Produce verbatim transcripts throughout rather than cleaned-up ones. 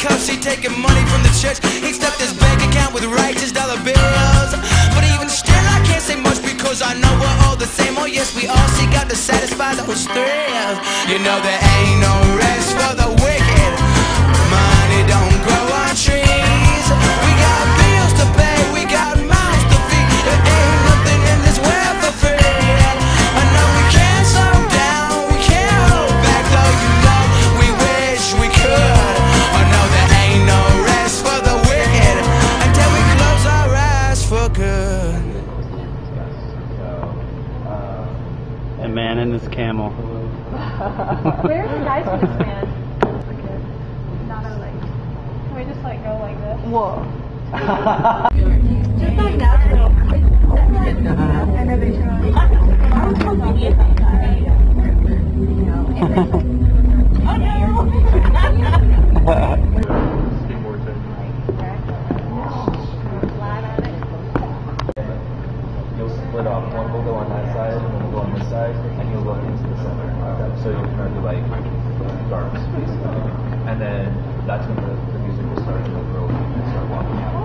cuffs, he taking money from the church. He stuffed his bank account with righteous dollar bills. But even still I can't say much because I know we're all the same. Oh yes, we all seek out to satisfy those thrills. You know there ain't no rest for the wicked. Money don't grow on trees. We got bills to pay, we got mouths to feed. There ain't nothing in this world for free. I know we can't slow down, we can't hold back, though you know we wish we could. I know there ain't no rest for the wicked until we close our eyes for good. A man and his camel. Where are the guys for this man? Not a like. Can we just like go like this? Whoa. Just like natural. You'll split off. One will go on that side, and one will go on this side, and you'll go into the center. So you'll kind of do like darks, basically. And then that's when the, the music will start to grow and start walking out.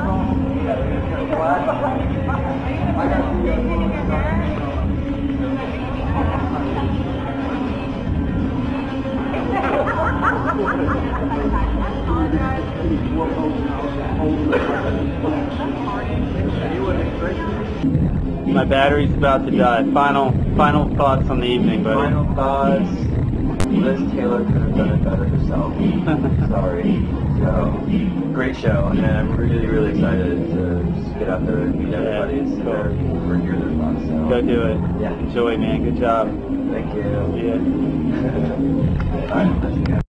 My battery's about to die. Final, final thoughts on the evening, buddy. Final thoughts. Liz Taylor could have done it better herself. Sorry. So, great show, and I'm really, really excited to just get out there and meet everybody and sit there and hear their thoughts. So. Go do it. Yeah. Enjoy, man. Good job. Thank you. Yeah. All right.